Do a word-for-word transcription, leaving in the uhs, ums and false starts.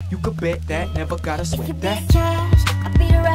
You could bet that, never gotta If you sweat be that. cash, I'll be the